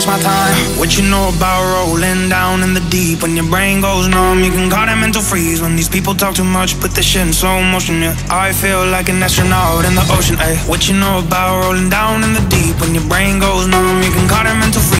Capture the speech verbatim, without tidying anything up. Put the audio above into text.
takes my time. What you know about rolling down in the deep? When your brain goes numb, you can call it mental freeze. When these people talk too much, put this shit in slow motion, yeah. I feel like an astronaut in the ocean, ayy. What you know about rolling down in the deep? When your brain goes numb, you can call it mental freeze.